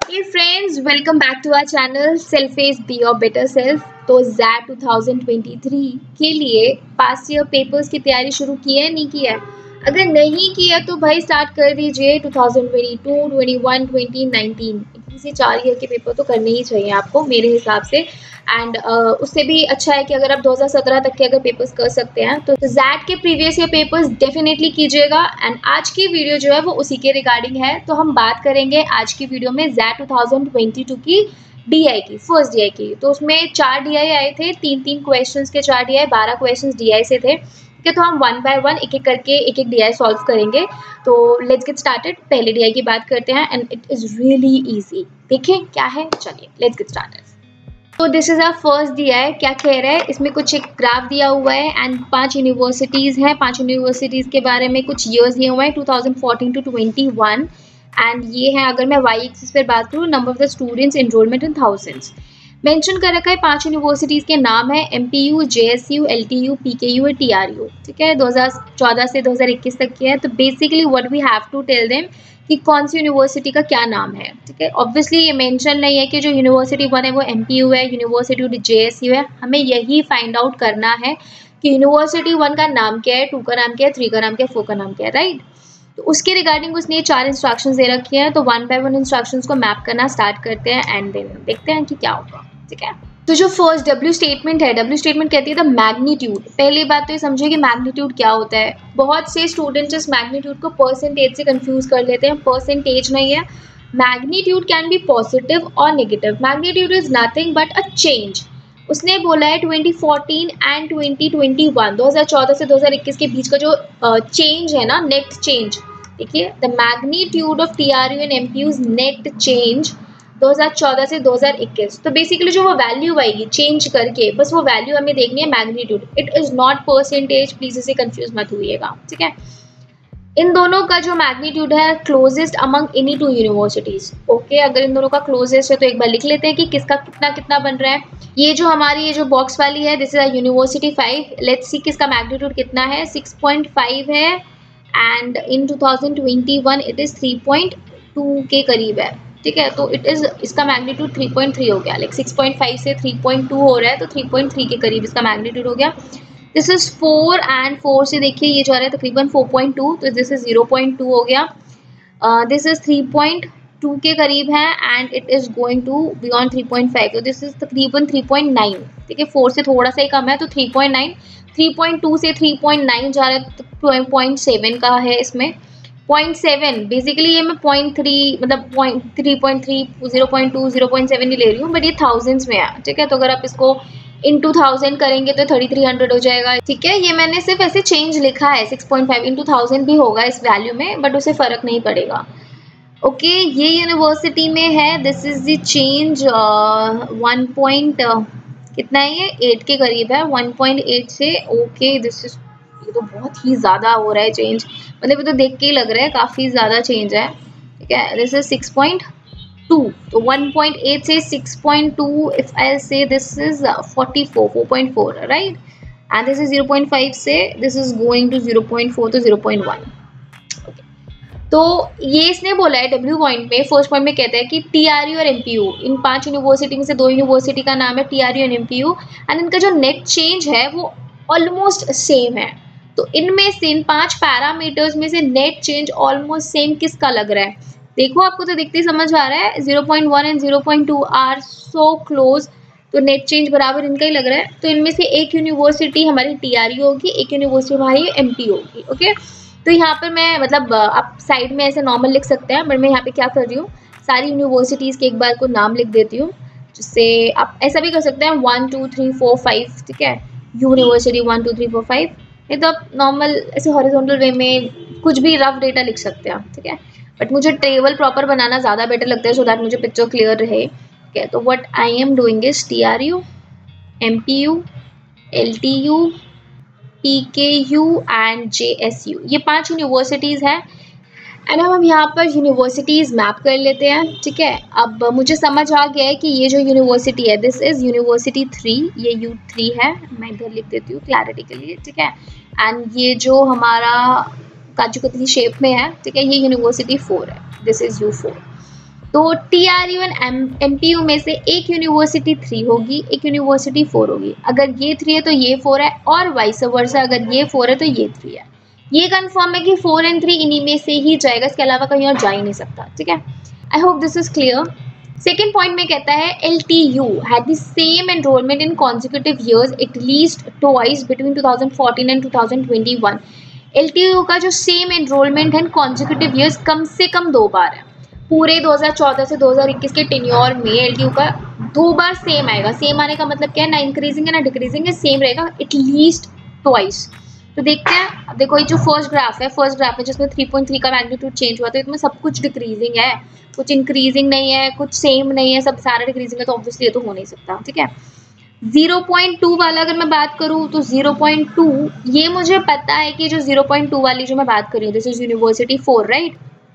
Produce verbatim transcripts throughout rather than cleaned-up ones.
Hey friends, welcome back to our channel Self-Ace Be Your Better Self। तो XAT two thousand twenty three के लिए past year papers की तैयारी शुरू की है नहीं की है? अगर नहीं की है तो भाई स्टार्ट कर दीजिए। Two thousand twenty two, twenty one, twenty nineteen किसी चार ईयर के पेपर तो करने ही चाहिए आपको मेरे हिसाब से। एंड uh, उससे भी अच्छा है कि अगर आप दो हज़ार सत्रह तक के अगर पेपर्स कर सकते हैं तो ज़ैट के प्रीवियस ईयर पेपर्स डेफिनेटली कीजिएगा। एंड आज की वीडियो जो है वो उसी के रिगार्डिंग है। तो हम बात करेंगे आज की वीडियो में XAT two thousand twenty two की डीआई की, फर्स्ट डीआई की। तो उसमें चार डीआई आए थे, तीन तीन क्वेश्चंस के चार डीआई, बारह क्वेश्चंस डीआई से थे। ठीक है, तो हम वन बाय वन एक एक करके एक एक डीआई सॉल्व करेंगे। तो लेट्स गेट स्टार्टेड। पहले डीआई की बात करते हैं and it is really easy. देखें क्या है, चलिए लेट्स गेट स्टार्टेड। तो this is our first DI. क्या कह रहा है इसमें, कुछ एक ग्राफ दिया हुआ है एंड पांच यूनिवर्सिटीज़ हैं। पांच यूनिवर्सिटीज़ के बारे में कुछ ईयर्स दिए हुए हैं, two thousand fourteen to twenty one. And ये है, अगर मैं वाई एक्सिस पर बात करूँ, number of the students, enrolment in thousands. Mention कर रखा है पांच यूनिवर्सिटीज़ के नाम है, एमपीयू, जेएसयू, एलटीयू, पीकेयू और टीआरयू। ठीक है, दो हज़ार चौदह से दो हज़ार इक्कीस तक की है। तो basically what we have to tell them कि कौन सी यूनिवर्सिटी का क्या नाम है। ठीक है, ऑब्वियसली ये मेंशन नहीं है कि जो यूनिवर्सिटी वन है वो एमपीयू है, यूनिवर्सिटी टू जेएसयू है। हमें यही फाइंड आउट करना है कि यूनिवर्सिटी वन का नाम क्या है, टू का नाम क्या है, थ्री का नाम क्या है, फोर का नाम क्या है, राइट। तो उसके रिगार्डिंग उसने चार इंस्ट्रक्शंस दे रखी हैं। तो वन बाय वन इंस्ट्रक्शंस को मैप करना स्टार्ट करते हैं एंड देन देखते हैं कि क्या होगा। ठीक है, तो जो फर्स्ट डब्ल्यू स्टेटमेंट है, डब्ल्यू स्टेटमेंट कहती है द मैग्नीट्यूड। पहली बात तो ये समझिए कि मैग्नीट्यूड क्या होता है। बहुत से स्टूडेंट्स इस मैग्नीट्यूड को परसेंटेज से कंफ्यूज कर लेते हैं। परसेंटेज नहीं है, मैग्नीट्यूड कैन बी पॉजिटिव और negative. Magnitude is nothing but a change. उसने बोला है twenty fourteen and twenty twenty one, दो हज़ार चौदह से दो हज़ार इक्कीस के बीच का जो चेंज uh, है ना, नेट चेंज। देखिए, the magnitude of TRU and MPUs net change दो हज़ार चौदह से दो हज़ार इक्कीस। तो बेसिकली जो वो वैल्यू आएगी चेंज करके, बस वो वैल्यू हमें देखनी है, magnitude. It is not percentage, please इसे कंफ्यूज मत होइएगा। ठीक है, इन दोनों का जो मैग्नीट्यूड है closest among any two universities. Okay, अगर इन दोनों का क्लोजेस्ट है तो एक बार लिख लेते हैं कि किसका कितना कितना बन रहा है। ये जो हमारी ये जो बॉक्स वाली है, this is a university five. Let's see किसका मैग्नीट्यूड कितना है, सिक्स पॉइंट फाइव है and in two thousand twenty one it is three point two के करीब है। ठीक है, तो इट इज़, इसका मैग्नीट्यूड थ्री पॉइंट थ्री हो गया। लाइक सिक्स पॉइंट फाइव से थ्री पॉइंट टू हो रहा है तो थ्री पॉइंट थ्री के करीब इसका मैग्नीट्यूड हो गया। This is four and four से देखिए ये जो आ रहा है तकरीबन फोर पॉइंट टू, तो this is zero point two हो गया। This is three point two के करीब है and it is going to beyond three point five, तो दिस इज तकरीबन थ्री पॉइंट नाइन। ठीक है, फोर से थोड़ा सा ही कम है तो three point nine. Three point two से थ्री पॉइंट नाइन जा रहा है तो पॉइंट सेवन का है इसमें। पॉइंट सेवन बेसिकली ये मैं पॉइंट थ्री मतलब point three point three zero point two zero point seven ही ले रही हूँ, बट ये थाउजेंड्स में है। ठीक है, तो अगर आप इसको इंटू थाउजेंड करेंगे तो थर्टी थ्री हंड्रेड हो जाएगा। ठीक है, ये मैंने सिर्फ ऐसे चेंज लिखा है, six point five into thousand भी होगा इस वैल्यू में, बट उसे फ़र्क नहीं पड़ेगा। ओके okay, ये यूनिवर्सिटी में है। This is the change one point कितना है, ये एट के करीब है, वन पॉइंट एट से। ओके, दिस इज, ये तो बहुत ही ज़्यादा हो रहा है चेंज, मतलब ये तो देख के ही लग रहा है काफ़ी ज़्यादा चेंज है। ठीक है, this is six point two, तो वन पॉइंट एट से six point two, if I say this is forty four, four point four, right. And this is zero point five से this is going to zero point four, तो zero point one. तो ये इसने बोला है W point में, first point में कहता है कि टीआरयू और एमपीयू, इन पांच यूनिवर्सिटी में से दो यूनिवर्सिटी का नाम है टीआरयू और एमपीयू, एंड इनका जो नेट चेंज है वो ऑलमोस्ट सेम है। तो इनमें से इन पांच पैरामीटर्स में से नेट चेंज ऑलमोस्ट सेम किसका लग रहा है? देखो, आपको तो देखते ही समझ आ रहा है, zero point one and zero point two are so close, तो नेट चेंज बराबर इनका ही लग रहा है। तो इनमें से एक यूनिवर्सिटी हमारी टीआरयू होगी, एक यूनिवर्सिटी हमारी एमपीयू होगी। ओके, तो यहाँ पर मैं मतलब आप साइड में ऐसे नॉर्मल लिख सकते हैं, बट मैं यहाँ पे क्या कर रही हूँ, सारी यूनिवर्सिटीज़ के एक बार को नाम लिख देती हूँ, जिससे आप ऐसा भी कर सकते हैं one two three four five. ठीक है, university one two three four five, नहीं तो आप नॉर्मल ऐसे हॉरिजॉन्टल वे में कुछ भी रफ डेटा लिख सकते हैं। ठीक है, बट मुझे टेबल प्रॉपर बनाना ज़्यादा बेटर लगता है, सो दैट मुझे पिक्चर क्लियर रहे। ठीक है, तो what I am doing is T R U, M P U, L T U, P K U and J S U, ये पांच यूनिवर्सिटीज़ हैं। एंड अब हम यहाँ पर यूनिवर्सिटीज़ मैप कर लेते हैं। ठीक है, अब मुझे समझ आ गया है कि ये जो यूनिवर्सिटी है, दिस इज़ यूनिवर्सिटी थ्री, ये यू थ्री है, मैं इधर लिख देती हूँ क्लैरिटी के लिए। ठीक है, एंड ये जो हमारा काजू कतली शेप में है, ठीक है, ये यूनिवर्सिटी फोर है, दिस इज़ यू फोर। तो T R U and M P U में से एक यूनिवर्सिटी थ्री होगी, एक यूनिवर्सिटी फोर होगी। अगर ये थ्री है तो ये फोर है, और वाइस वर्सा, अगर ये फोर है तो ये थ्री है। ये कंफर्म है कि फोर एंड थ्री इन्हीं में से ही जाएगा, इसके अलावा कहीं और जा ही नहीं सकता। ठीक है, I hope this is clear. Second point में कहता है L T U had the same enrolment in consecutive years at least twice between two thousand fourteen and two thousand twenty one. L T U का जो same enrolment है consecutive years कम से कम दो बार है। पूरे दो हज़ार चौदह से दो हज़ार इक्कीस के टेन्योर में एल टी यू का दो बार सेम आएगा। सेम आने का मतलब क्या है, ना इंक्रीजिंग है ना डिक्रीजिंग है, सेम रहेगा एट लीस्ट ट्वाइस। तो देखते हैं, अब देखो ये जो फर्स्ट ग्राफ है, फर्स्ट ग्राफ है जिसमें थ्री पॉइंट थ्री का मैग्नीट्यूड चेंज हुआ, तो इसमें सब कुछ डिक्रीजिंग है, कुछ इंक्रीजिंग नहीं है, कुछ सेम नहीं है, सब सारा डिक्रीजिंग है, तो ऑब्वियसली ये तो हो नहीं सकता। ठीक है, ज़ीरो पॉइंट टू वाला अगर मैं बात करूँ तो ज़ीरो पॉइंट टू, ये मुझे पता है कि जो ज़ीरो पॉइंट टू वाली जो मैं बात कर रही हूँ this is university four, right,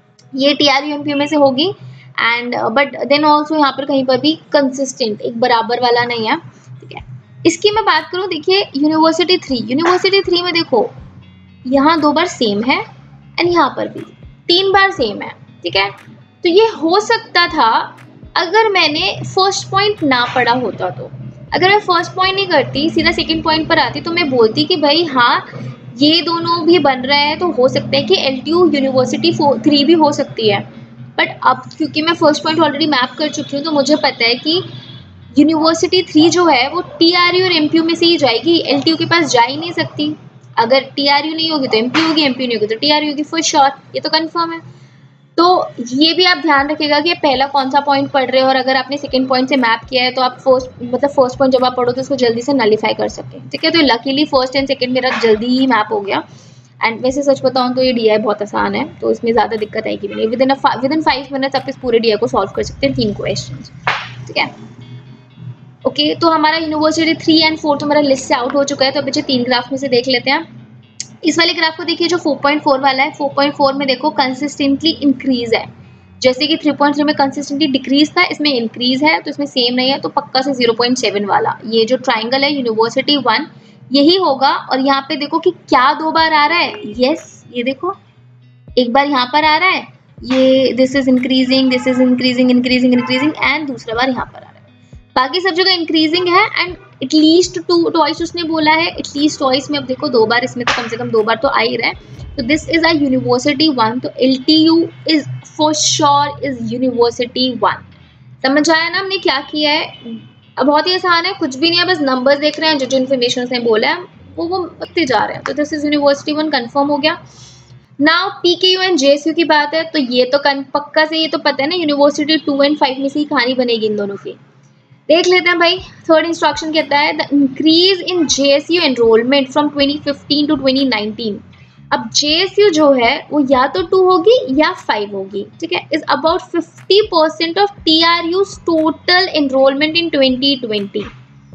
ये T R U M P U में से होगी। एंड बट देन ऑल्सो यहाँ पर कहीं पर भी कंसिस्टेंट एक बराबर वाला नहीं है। ठीक है, इसकी मैं बात करूँ, देखिए यूनिवर्सिटी थ्री, यूनिवर्सिटी थ्री में देखो यहाँ दो बार सेम है एंड यहाँ पर भी तीन बार सेम है। ठीक है, तो ये हो सकता था अगर मैंने फर्स्ट पॉइंट ना पढ़ा होता। तो अगर मैं फर्स्ट पॉइंट नहीं करती, सीधा सेकंड पॉइंट पर आती, तो मैं बोलती कि भाई हाँ ये दोनों भी बन रहे हैं, तो हो सकता है कि L T U university four three भी हो सकती है। बट अब क्योंकि मैं फर्स्ट पॉइंट ऑलरेडी मैप कर चुकी हूँ, तो मुझे पता है कि यूनिवर्सिटी थ्री जो है वो टी आर यू और एम पी यू में से ही जाएगी, एल टी यू के पास जा ही नहीं सकती। अगर टी आर यू नहीं होगी तो एम पी यू होगी, एम पी यू नहीं होगी तो टी आर यू होगी, फॉर श्योर, ये तो कंफर्म है। तो ये भी आप ध्यान रखिएगा कि पहला कौन सा पॉइंट पढ़ रहे हो, और अगर आपने सेकंड पॉइंट से मैप किया है तो आप फर्स्ट मतलब फर्स्ट पॉइंट जब आप पढ़ो तो उसको जल्दी से नलीफाई कर सकें। ठीक है, तो लकीली फर्स्ट एंड सेकंड मेरा जल्दी ही मैप हो गया। एंड वैसे सच बताऊँ तो ये डी आई बहुत आसान है, तो इसमें ज़्यादा दिक्कत आएगी भी नहीं। Within within five minutes आप इस पूरे डी आई को सॉल्व कर सकते हैं, तीन क्वेश्चन। ठीक है, ओके okay, तो हमारा यूनिवर्सिटी थ्री एंड फोर तो मेरा लिस्ट से आउट हो चुका है। तो अभी तीन ग्राफ में से देख लेते हैं। इस वाले ग्राफ को देखिए जो फोर पॉइंट फोर वाला है, फोर पॉइंट फोर में देखो कंसिस्टेंटली इंक्रीज है, जैसे कि थ्री पॉइंट थ्री में कंसिस्टेंटली डिक्रीज था, इसमें इंक्रीज है, तो इसमें सेम नहीं है, तो पक्का से ज़ीरो पॉइंट सेवन वाला ये जो ट्राइंगल है यूनिवर्सिटी वन यही होगा। और यहाँ पे देखो कि क्या दो बार आ रहा है, यस ये देखो एक बार यहाँ पर आ रहा है, ये this is increasing this is increasing increasing increasing and दूसरा बार यहाँ पर आ रहा है। बाकी सब जगह इंक्रीजिंग है एंड एटलीस्ट टू ट्वाइस उसने बोला है, एटलीस्ट ट्वाइस में अब देखो दो बार, इसमें तो कम से कम दो बार तो आ ही रहा है। तो this is a university one, तो L T U is for sure is university one. समझ आया ना हमने क्या किया है? अब बहुत ही आसान है, कुछ भी नहीं है, बस नंबर्स देख रहे हैं, जो जो इन्फॉर्मेशन उसने बोला है वो वो बढ़ते जा रहे हैं। तो this is university one confirm हो गया। Now P K U and J S U की बात है, तो ये तो पक्का से ये तो पता है ना, यूनिवर्सिटी टू एंड फाइव में से ही कहानी बनेगी इन दोनों की। देख लेते हैं भाई, थर्ड इंस्ट्रक्शन कहता है the increase in J S U enrolment from twenty fifteen to twenty nineteen. अब जे एस यू जो है वो या तो टू होगी या फाइव होगी। ठीक है, is about fifty percent of T R U's total enrolment in twenty twenty.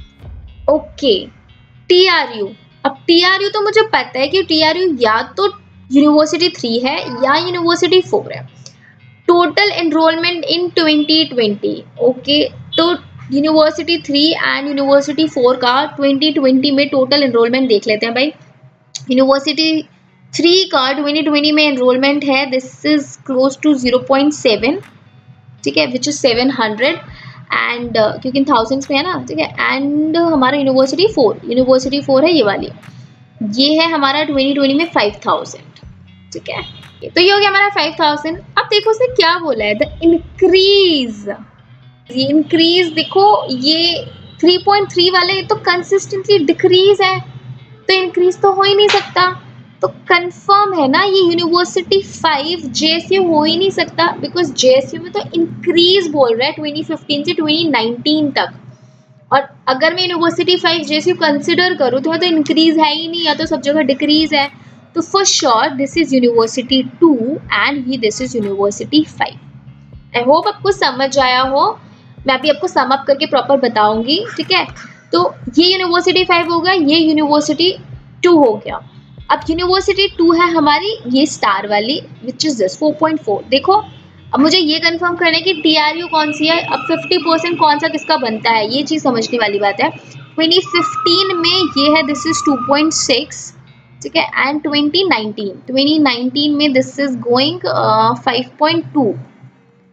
Okay, T R U, अब टी आर यू तो मुझे पता है कि टी आर यू या तो यूनिवर्सिटी थ्री है या यूनिवर्सिटी फोर है। Total enrolment in twenty twenty, okay, तो university three and university four का ट्वेंटी ट्वेंटी में टोटल एनरोलमेंट देख लेते हैं भाई। यूनिवर्सिटी थ्री का ट्वेंटी ट्वेंटी में एनरोलमेंट है, this is close to zero point seven. ठीक है, which is seven hundred and क्योंकि थाउजेंड्स में है ना। ठीक है, एंड हमारा यूनिवर्सिटी फोर यूनिवर्सिटी फोर है ये वाली, ये है हमारा ट्वेंटी ट्वेंटी में फाइव थाउजेंड। ठीक है, तो ये हो गया हमारा फाइव थाउजेंड। अब देखो उसने क्या बोला है, द इंक्रीज, ये इंक्रीज देखो ये थ्री पॉइंट थ्री वाले ये तो कंसिस्टेंटली डिक्रीज है, तो इंक्रीज तो हो ही नहीं सकता। तो कंफर्म है ना ये university five J S U हो ही नहीं सकता, बिकॉज जे एस यू में तो इंक्रीज बोल रहा है ट्वेंटी फिफ्टीन से ट्वेंटी नाइनटीन तक। और अगर मैं university five J S U consider करूँ तो, तो इंक्रीज है ही नहीं, या तो सब जगह डिक्रीज है। तो for sure this is university two and ये this is university five. I hope आपको समझ आया हो, मैं अभी आपको सम अप करके प्रॉपर बताऊंगी। ठीक है, तो ये यूनिवर्सिटी फाइव हो गया, ये यूनिवर्सिटी टू हो गया। अब यूनिवर्सिटी टू है हमारी ये स्टार वाली which is this four point four. देखो अब मुझे ये कंफर्म करना है कि टी आर यू कौन सी है, अब फिफ्टी परसेंट कौन सा किसका बनता है, ये चीज़ समझने वाली बात है। ट्वेंटी फिफ्टीन में ये है, this is two point six. ठीक है, and twenty nineteen twenty nineteen में this is going five point two. Two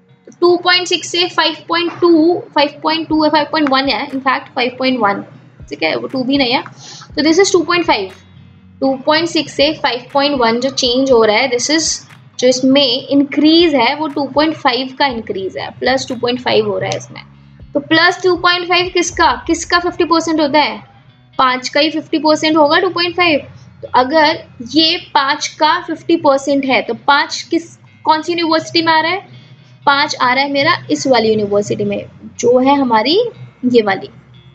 two point six से five point two, five point two है, फाइव पॉइंट वन है, in fact five point one, ठीक है, वो two भी नहीं है, तो this is two point five, two point six से फाइव पॉइंट वन जो चेंज हो रहा है, दिस इज जो इसमें इंक्रीज है वो टू पॉइंट फाइव का इंक्रीज है, प्लस टू पॉइंट फाइव हो रहा है इसमें। तो प्लस टू पॉइंट फाइव किसका किसका फिफ्टी परसेंट होता है, पाँच का ही फिफ्टी परसेंट होगा टू पॉइंट फाइव। तो अगर ये पाँच का फिफ्टी परसेंट है तो पाँच किस कौन सी यूनिवर्सिटी में आ रहा है, पाँच आ रहा है मेरा इस वाली यूनिवर्सिटी में, जो है हमारी ये वाली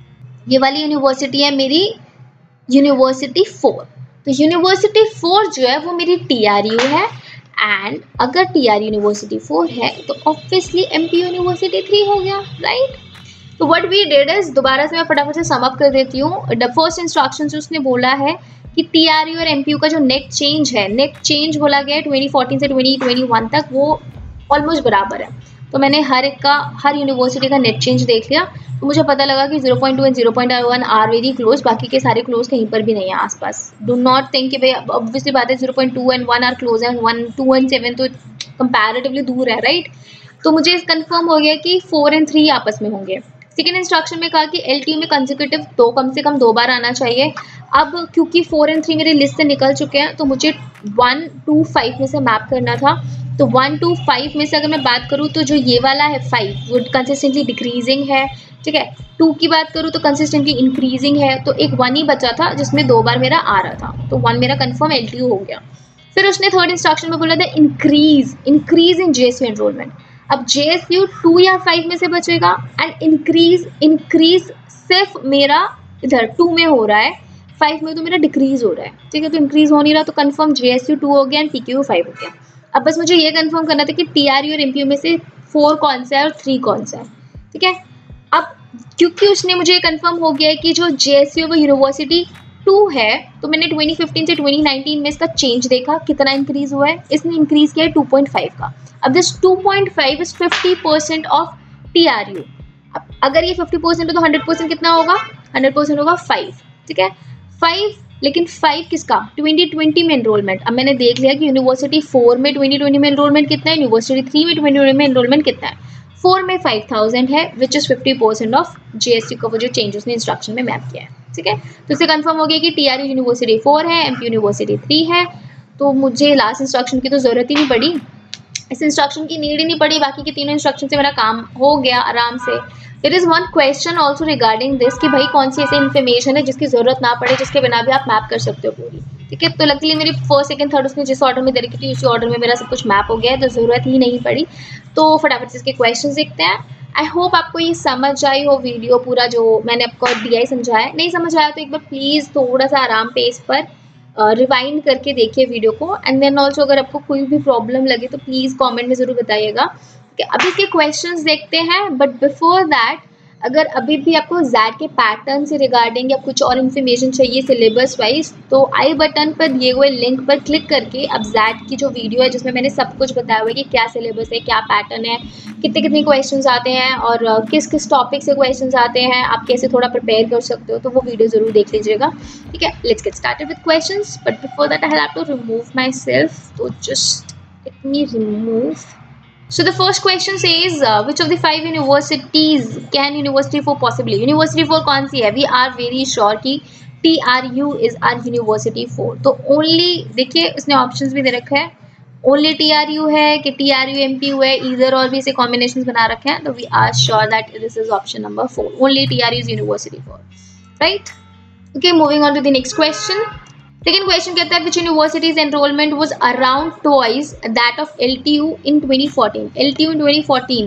ये वाली यूनिवर्सिटी है मेरी यूनिवर्सिटी फोर। तो यूनिवर्सिटी फोर जो है वो मेरी टी आर यू है, एंड अगर टी आर यूनिवर्सिटी फोर है तो obviously M P university three हो गया, राइट। तो व्हाट वी डिड इज, दोबारा से मैं फटाफट से सम अप कर देती हूँ। द फर्स्ट इंस्ट्रक्शन जो उसने बोला है कि टी आर यू और एम पी यू का जो नेट चेंज है, नेट चेंज बोला गया है ट्वेंटी फोर्टीन से ट्वेंटी ट्वेंटी वन तक, वो ऑलमोस्ट बराबर है। तो मैंने हर एक का हर यूनिवर्सिटी का नेट चेंज देख लिया, तो मुझे पता लगा कि zero point two and zero point one are very close, बाकी के सारे क्लोज कहीं पर भी नहीं है आसपास। डू नॉट थिंक कि भाई ऑब्वियसली बात है zero point two and one are close and one two and seven तो कंपैरेटिवली दूर है, राइट। तो मुझे कंफर्म हो गया कि फोर एंड थ्री आपस में होंगे। सेकेंड इंस्ट्रक्शन में कहा कि एल टी यू में कंसेक्यूटिव दो कम से कम दो बार आना चाहिए। अब क्योंकि फोर एंड थ्री मेरी लिस्ट से निकल चुके हैं तो मुझे वन टू फाइव में से मैप करना था। तो वन टू फाइव में से अगर मैं बात करूँ तो जो ये वाला है फाइव वो कंसिस्टेंटली डिक्रीजिंग है, ठीक है। टू की बात करूँ तो कंसिस्टेंटली इंक्रीजिंग है, तो एक वन ही बचा था जिसमें दो बार मेरा आ रहा था, तो वन मेरा कंफर्म एल टी यू हो गया। फिर उसने थर्ड इंस्ट्रक्शन में बोला था increase increase in J S U enrollment. अब जे एस यू टू या फाइव में से बचेगा, एंड इंक्रीज इंक्रीज सिर्फ मेरा इधर टू में हो रहा है, फाइव में तो मेरा डिक्रीज हो रहा है, ठीक है। तो इंक्रीज हो नहीं रहा, तो confirm J S U two हो गया and T Q U five हो गया। अब बस मुझे ये कंफर्म करना था कि टी आर यू और एम पी यू में से फोर कौन सा है और थ्री कौन सा है, ठीक है। अब क्योंकि उसने मुझे कंफर्म हो गया है कि जो जे एस यू वो यूनिवर्सिटी टू है, तो मैंने ट्वेंटी फिफ्टीन से ट्वेंटी नाइनटीन में इसका चेंज देखा कितना इंक्रीज हुआ है। इसने इंक्रीज किया है टू पॉइंट फाइव का। अब this two point five is fifty percent of T R U. अब अगर ये फिफ्टी परसेंट है तो हंड्रेड परसेंट कितना होगा, हंड्रेड परसेंट होगा फाइव, ठीक है। फाइव, लेकिन फाइव किसका, ट्वेंटी ट्वेंटी में एनरोलमेंट। अब मैंने देख लिया कि यूनिवर्सिटी फोर में ट्वेंटी ट्वेंटी में एनरोलमेंट कितना है, यूनिवर्सिटी थ्री में ट्वेंटी ट्वेंटी में एनरोलमेंट कितना है। फोर में फाइव थाउजेंड है, which is fifty percent of J S U का वो जो चेंज उसने इंस्ट्रक्शन में मैप किया है, ठीक है। तो इससे कंफर्म हो गया कि T R U university four है, एम पी यूनिवर्सिटी थ्री है। तो मुझे लास्ट इंस्ट्रक्शन की तो जरूरत ही नहीं पड़ी, इस इंस्ट्रक्शन की नीड ही नहीं पड़ी, बाकी के तीनों इंस्ट्रक्शन से मेरा काम हो गया आराम से। It is one question also regarding this कि भाई कौन सी ऐसी इन्फॉर्मेशन है जिसकी जरूरत ना पड़े, जिसके बिना भी आप मैप कर सकते हो पूरी, ठीक है। तो लकीली मेरी फर्स्ट सेकंड थर्ड उसने जिस ऑर्डर में दे रखी थी उसी ऑर्डर में मेरा सब कुछ मैप हो गया है, तो ज़रूरत ही नहीं पड़ी। तो फटाफट से इसके क्वेश्चन देखते हैं। आई होप आपको ये समझ आई हो वीडियो पूरा जो मैंने आपको दिया ही समझाया। नहीं समझ आया तो एक बार प्लीज़ थोड़ा सा आराम पेस पर रिवाइंड uh, करके देखिए वीडियो को, एंड देन ऑल्सो अगर आपको कोई भी प्रॉब्लम लगे तो प्लीज़ कमेंट में ज़रूर बताइएगा। कि अब इसके क्वेश्चंस देखते हैं, बट बिफोर दैट अगर अभी भी आपको ज़ैड के पैटर्न से रिगार्डिंग या कुछ और इन्फॉर्मेशन चाहिए सिलेबस वाइज, तो आई बटन पर दिए हुए लिंक पर क्लिक करके अब ज़ैड की जो वीडियो है जिसमें मैंने सब कुछ बताया हुआ है कि क्या सिलेबस है, क्या पैटर्न है, कितने कितने क्वेश्चंस आते हैं और किस किस टॉपिक से क्वेश्चंस आते हैं, आप कैसे थोड़ा प्रिपेयर कर सकते हो, तो वो वीडियो ज़रूर देख लीजिएगा, ठीक है। Let's get started with questions, but before that I have to remove myself, तो just let me remove. So the first question says uh, which of the five universities can University four possibly? University four कौन सी है? We are very sure कि T R U is our University four. तो only देखिए उसने options भी दे रखा है, only T R U है कि T R U M P U है, either और भी इसे combinations बना रखे हैं, तो we are sure that this is option number four. Only T R U is University four, right? Okay, moving on to the next question. Second question कहता है which universities enrollment was around twice that of L T U in twenty fourteen. L T U in twenty fourteen,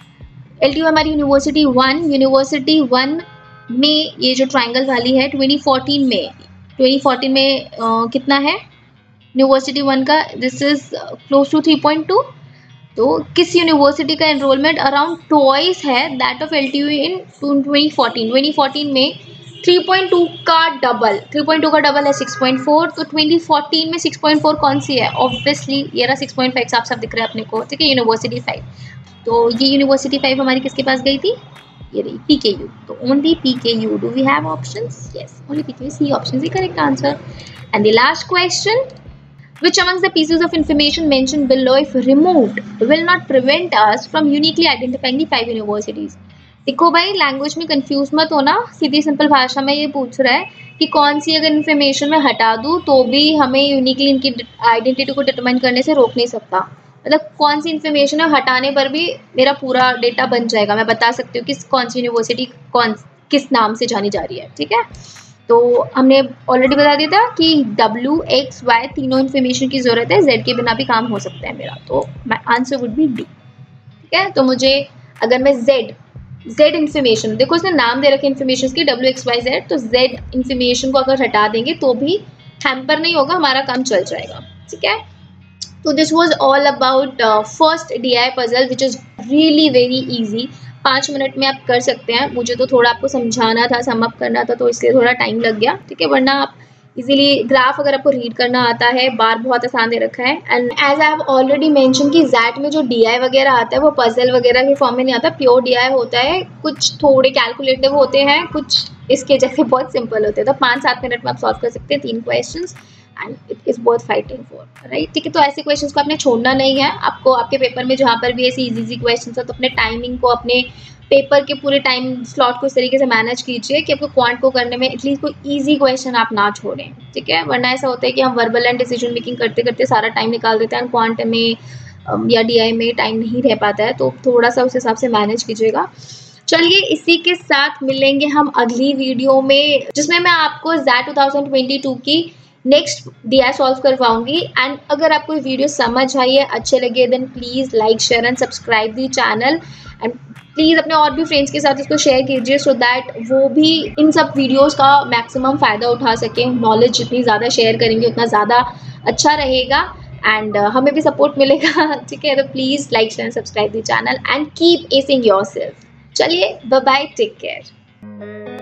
L T U हमारी university one, university one में ये जो triangle वाली है twenty fourteen में, twenty fourteen में uh, कितना है यूनिवर्सिटी वन का, this is close to three point two. तो किस यूनिवर्सिटी का एनरोलमेंट अराउंड ट्वाइस है that of L T U in twenty fourteen, twenty fourteen में थ्री पॉइंट टू का डबल, थ्री पॉइंट टू का डबल है सिक्स पॉइंट फोर, तो ट्वेंटी फोर्टीन में सिक्स पॉइंट फोर कौन सी है, ऑब्वियसली ये रहा सिक्स पॉइंट फाइव, साफ साफ दिख रहा है अपने को, ठीक है, यूनिवर्सिटी फाइव। तो ये यूनिवर्सिटी फाइव हमारी किसके पास गई थी, ये रही पी के यू। तो only P K U, do we have options? Yes, only P K U, C option is the correct answer. And the last question, Which amongst the pieces of information mentioned below, if removed, will not prevent us from uniquely identifying the five universities? देखो भाई, language में confuse मत होना, सीधी simple भाषा में ये पूछ रहा है कि कौन सी अगर इन्फॉर्मेशन मैं हटा दूँ तो भी हमें यूनिकली इनकी आइडेंटिटी को डिटरमाइन करने से रोक नहीं सकता। मतलब कौन सी इन्फॉर्मेशन है हटाने पर भी मेरा पूरा डेटा बन जाएगा, मैं बता सकती हूँ किस कौन सी यूनिवर्सिटी कौन किस नाम से जानी जा रही है। ठीक है, तो हमने ऑलरेडी बता दिया था कि W, X, Y तीनों इन्फॉर्मेशन की जरूरत है, Z के बिना भी काम हो सकता है मेरा, तो my answer would be D. ठीक है, तो मुझे अगर मैं Z Z इन्फॉर्मेशन, देखो उसने नाम दे रखे इन्फॉर्मेशन की W, X, Y, Z, तो Z इन्फॉर्मेशन को अगर हटा देंगे तो भी हैम्पर नहीं होगा, हमारा काम चल जाएगा। ठीक है, तो this was all about first D I puzzle which is really very easy. पाँच मिनट में आप कर सकते हैं, मुझे तो थोड़ा आपको समझाना था, सम अप करना था, तो इसलिए थोड़ा टाइम लग गया। ठीक है, वरना आप इजीली ग्राफ अगर आपको रीड करना आता है, बार बहुत आसान दे रखा है। And as I have already mention कि जैट में जो डी आई वगैरह आता है वो पजल वगैरह के फॉर्म में नहीं आता, प्योर डी आई होता है। कुछ थोड़े कैलकुलेटिव होते हैं, कुछ इसके जैसे बहुत सिंपल होते हैं, तो पाँच सात मिनट में आप सॉल्व कर सकते हैं तीन question and it is worth fighting for, right. ठीक है, तो ऐसे क्वेश्चंस को आपने छोड़ना नहीं है। आपको आपके पेपर में जहाँ पर भी ऐसी इजी इजी क्वेश्चंस हो तो अपने टाइमिंग को, अपने पेपर के पूरे टाइम स्लॉट को इस तरीके से मैनेज कीजिए कि आपको क्वांट को करने में एटलीस्ट कोई इजी क्वेश्चन आप ना छोड़ें। ठीक है, वरना ऐसा होता है कि हम वर्बल एंड डिसीजन मेकिंग करते करते सारा टाइम निकाल देते हैं, क्वांट में या डी आई में टाइम नहीं रह पाता है, तो थोड़ा सा उस हिसाब से मैनेज कीजिएगा। चलिए, इसी के साथ मिलेंगे हम अगली वीडियो में, जिसमें मैं आपको XAT two thousand twenty two की नेक्स्ट डी आई सॉल्व करवाऊंगी। एंड अगर आपको वीडियो समझ आई है, अच्छे लगे, then please like, share and subscribe the channel. And please अपने और भी फ्रेंड्स के साथ इसको शेयर कीजिए सो दैट वो भी इन सब वीडियोस का मैक्सिमम फ़ायदा उठा सकें। नॉलेज जितनी ज़्यादा शेयर करेंगे उतना ज़्यादा अच्छा रहेगा एंड uh, हमें भी सपोर्ट मिलेगा। ठीक है, तो please like, share and subscribe the channel and keep acing yourself. चलिए, बाय बाय, टेक केयर।